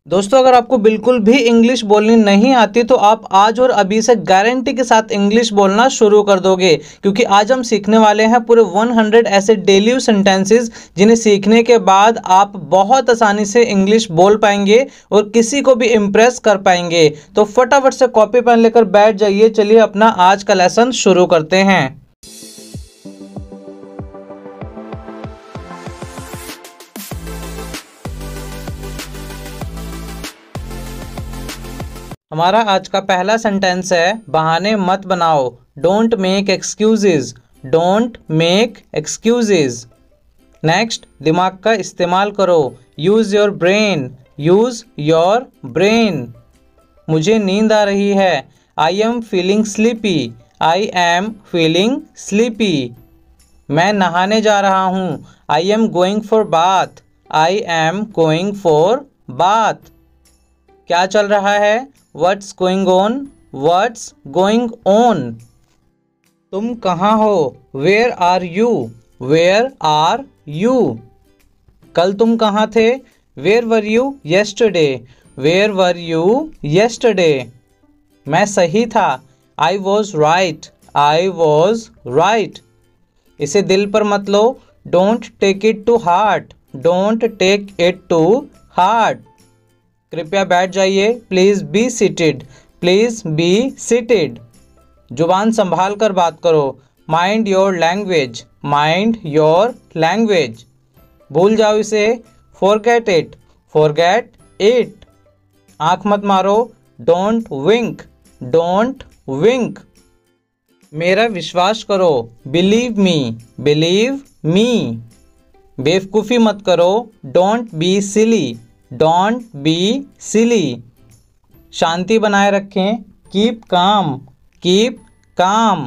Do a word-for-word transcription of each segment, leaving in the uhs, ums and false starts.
दोस्तों, अगर आपको बिल्कुल भी इंग्लिश बोलनी नहीं आती तो आप आज और अभी से गारंटी के साथ इंग्लिश बोलना शुरू कर दोगे, क्योंकि आज हम सीखने वाले हैं पूरे सौ ऐसे डेली सेंटेंसेस जिन्हें सीखने के बाद आप बहुत आसानी से इंग्लिश बोल पाएंगे और किसी को भी इम्प्रेस कर पाएंगे। तो फटाफट से कॉपी पेन लेकर बैठ जाइए। चलिए अपना आज का लेसन शुरू करते हैं। हमारा आज का पहला सेंटेंस है, बहाने मत बनाओ। Don't make excuses. Don't make excuses. Next, दिमाग का इस्तेमाल करो। Use your brain. Use your brain. मुझे नींद आ रही है। I am feeling sleepy. I am feeling sleepy. मैं नहाने जा रहा हूँ। I am going for bath. I am going for bath. क्या चल रहा है? What's going on? What's going on? तुम कहाँ हो? Where are you? Where are you? कल तुम कहाँ थे? Where were you yesterday? Where were you yesterday? मैं सही था। I was right. I was right. इसे दिल पर मत लो। Don't take it to heart. Don't take it to heart. कृपया बैठ जाइए। Please be seated. Please be seated. जुबान संभाल कर बात करो। Mind your language. Mind your language. भूल जाओ इसे। Forget it. Forget it. आँख मत मारो। Don't wink. Don't wink. मेरा विश्वास करो। Believe me. Believe me. बेवकूफ़ी मत करो। Don't be silly. Don't be silly. शांति बनाए रखें। Keep calm. Keep calm.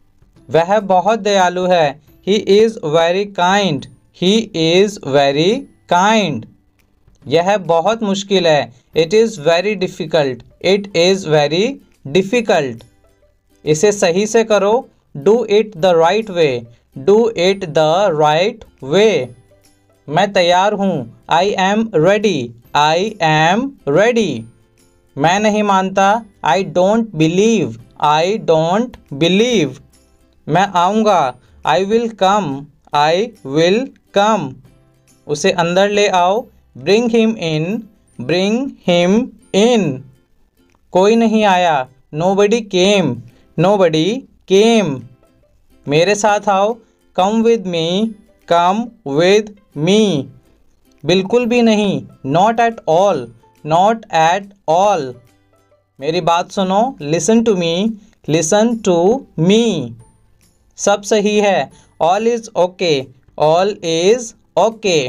वह बहुत दयालु है। He is very kind. He is very kind. यह बहुत मुश्किल है। It is very difficult. It is very difficult. इसे सही से करो। Do it the right way. Do it the right way. मैं तैयार हूँ। I am ready. I am ready. मैं नहीं मानता। I don't believe. I don't believe. मैं आऊँगा। I will come. I will come. उसे अंदर ले आओ। Bring him in. Bring him in. कोई नहीं आया। Nobody came. Nobody came. मेरे साथ आओ। Come with me. Come with me. बिल्कुल भी नहीं। Not at all. Not at all. मेरी बात सुनो। Listen to me. Listen to me. सब सही है। All is okay. All is okay.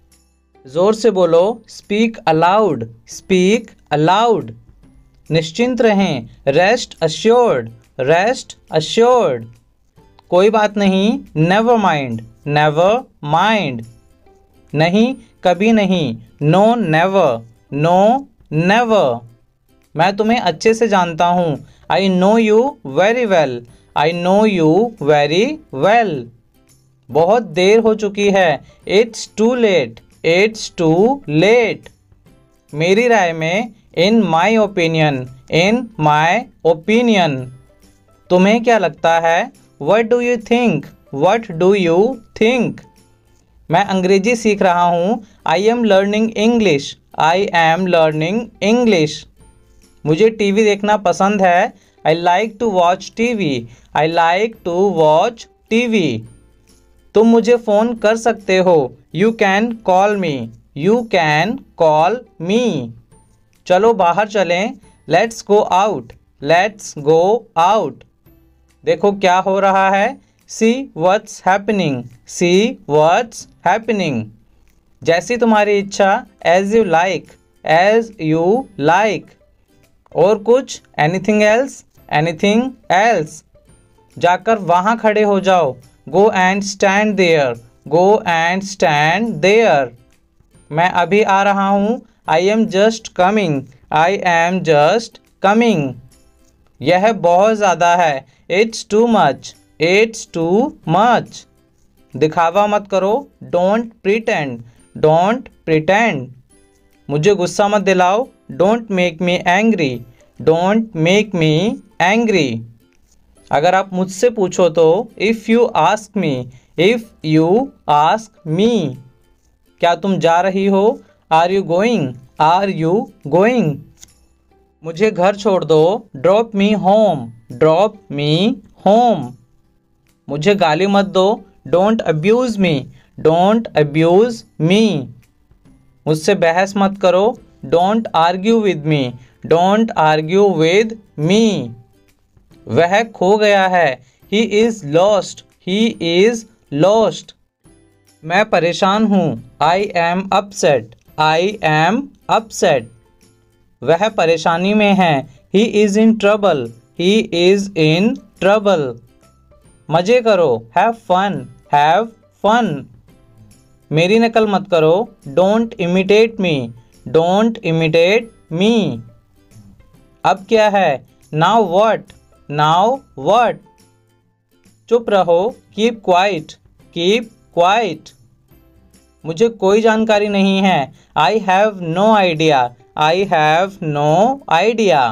ज़ोर से बोलो। Speak aloud. Speak aloud. निश्चिंत रहें। Rest assured. Rest assured. कोई बात नहीं। Never mind. Never mind. नहीं, कभी नहीं। No never. No never. मैं तुम्हें अच्छे से जानता हूँ। I know you very well. I know you very well. बहुत देर हो चुकी है। It's too late. It's too late. मेरी राय में। In my opinion. In my opinion. तुम्हें क्या लगता है? What do you think. What do you think. मैं अंग्रेजी सीख रहा हूँ। I am learning English. I am learning English. मुझे टीवी देखना पसंद है। आई like to watch TV. I like to watch TV. तुम मुझे फ़ोन कर सकते हो। You can call me. You can call me. चलो बाहर चलें। Let's go out. Let's go out. देखो क्या हो रहा है। See what's happening. See what's happening. जैसी तुम्हारी इच्छा। As you like. As you like. और कुछ? Anything else. Anything else. जाकर वहाँ खड़े हो जाओ। Go and stand there. Go and stand there. मैं अभी आ रहा हूँ। I am just coming. I am just coming. यह बहुत ज़्यादा है। It's too much. It's too much. दिखावा मत करो। Don't pretend. Don't pretend. मुझे गुस्सा मत दिलाओ, don't make me angry, don't make me angry. अगर आप मुझसे पूछो तो if you ask me, if you ask me. क्या तुम जा रही हो, are you going, are you going. मुझे घर छोड़ दो, drop me home, drop me home. मुझे गाली मत दो, don't abuse me, don't abuse me. मुझसे बहस मत करो, don't argue with me, don't argue with me. वह खो गया है, he is lost, he is lost. मैं परेशान हूँ, I am upset, I am upset. वह परेशानी में है, he is in trouble, he is in trouble. मज़े करो, हैव फन, हैव फन। मेरी नकल मत करो, don't imitate me, don't imitate me. अब क्या है, नाउ व्हाट, नाउ व्हाट। चुप रहो, कीप क्वाइट, कीप क्वाइट। मुझे कोई जानकारी नहीं है, I have no idea, I have no idea.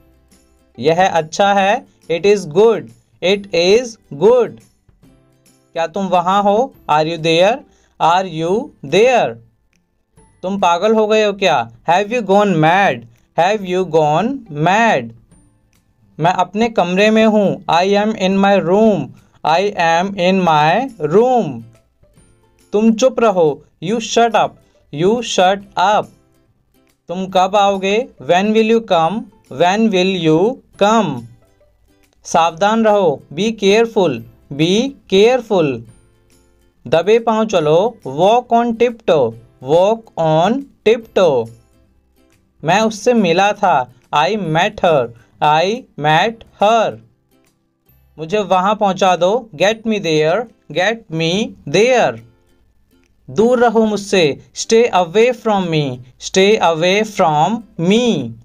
यह अच्छा है, it is good, it is good. क्या तुम वहाँ हो, are you there, are you there. तुम पागल हो गए हो क्या, have you gone mad, have you gone mad. मैं अपने कमरे में हूँ, I am in my room, I am in my room. तुम चुप रहो, you shut up, you shut up. तुम कब आओगे, when will you come, when will you come. सावधान रहो, बी केयरफुल, बी केयरफुल। दबे पाँव चलो, walk on tiptoe, walk on tiptoe. मैं उससे मिला था, I met her, I met her. मुझे वहाँ पहुँचा दो, get me there, get me there. दूर रहो मुझसे, stay away from me, stay away from me.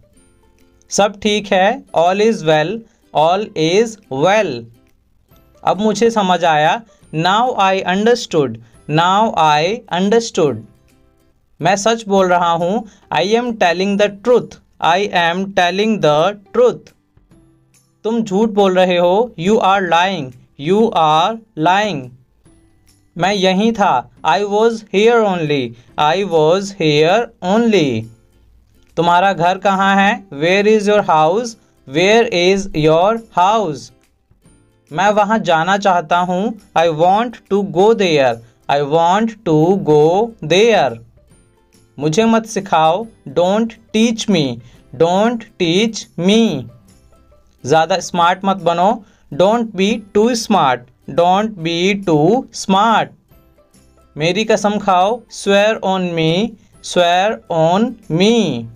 सब ठीक है, all is well, all is well. अब मुझे समझ आया, now I understood, now I understood. मैं सच बोल रहा हूँ, I am telling the truth, I am telling the truth. तुम झूठ बोल रहे हो, you are lying, you are lying. मैं यहीं था, आई was here only, I was here only. तुम्हारा घर कहाँ है, where is your house, where is your house. मैं वहाँ जाना चाहता हूँ, I want to go there, I want to go there. मुझे मत सिखाओ, don't teach me, don't teach me. ज़्यादा स्मार्ट मत बनो, don't be too smart, don't be too smart. मेरी कसम खाओ, swear on me, swear on me.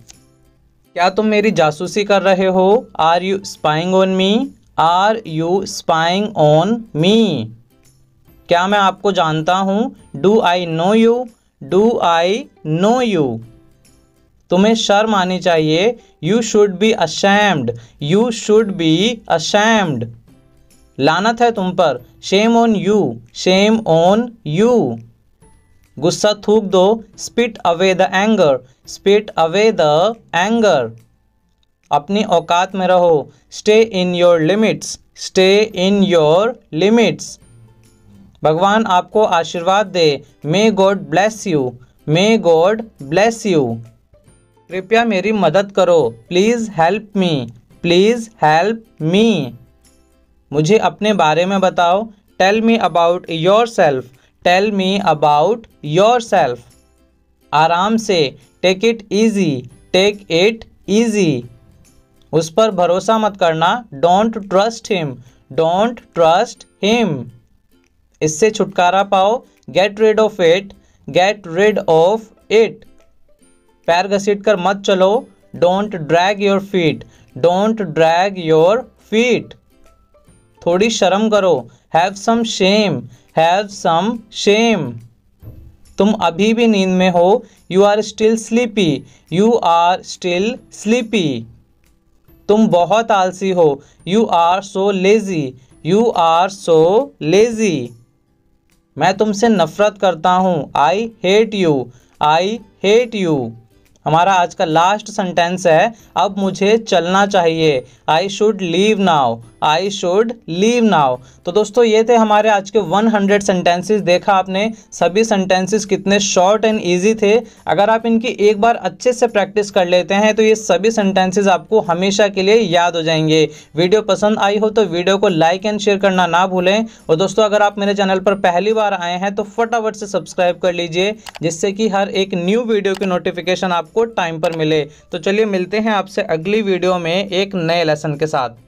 क्या तुम मेरी जासूसी कर रहे हो, are you spying on me, are you spying on me. क्या मैं आपको जानता हूँ, do I know you, do I know you. तुम्हें शर्म आनी चाहिए, you should be ashamed, you should be ashamed. लानत है तुम पर, shame on you, shame on you. गुस्सा थूक दो, spit away the anger, spit away the anger. अपनी औकात में रहो, stay in your limits, stay in your limits. भगवान आपको आशीर्वाद दे, may God bless you, may God bless you. कृपया मेरी मदद करो, please help me, please help me. मुझे अपने बारे में बताओ, tell me about yourself, tell me about yourself. आराम से, take it easy, take it easy. उस पर भरोसा मत करना, don't trust him, don't trust him. इससे छुटकारा पाओ, get rid of it, get rid of it. पैर घसीट कर मत चलो, don't drag your feet, don't drag your feet. थोड़ी शर्म करो, have some shame, have some shame. तुम अभी भी नींद में हो, you are still sleepy, you are still sleepy. तुम बहुत आलसी हो, you are so lazy, you are so lazy. मैं तुमसे नफ़रत करता हूँ, I hate you, I hate you. हमारा आज का लास्ट सेंटेंस है, अब मुझे चलना चाहिए। I should leave now, I should leave now. तो दोस्तों ये थे हमारे आज के सौ सेंटेंसेस। देखा आपने सभी सेंटेंसेस कितने शॉर्ट एंड इजी थे। अगर आप इनकी एक बार अच्छे से प्रैक्टिस कर लेते हैं तो ये सभी सेंटेंसेस आपको हमेशा के लिए याद हो जाएंगे। वीडियो पसंद आई हो तो वीडियो को लाइक एंड शेयर करना ना भूलें। और दोस्तों अगर आप मेरे चैनल पर पहली बार आए हैं तो फटाफट से सब्सक्राइब कर लीजिए, जिससे कि हर एक न्यू वीडियो की नोटिफिकेशन आपको टाइम पर मिले। तो चलिए मिलते हैं आपसे अगली वीडियो में एक नए लेसन के साथ।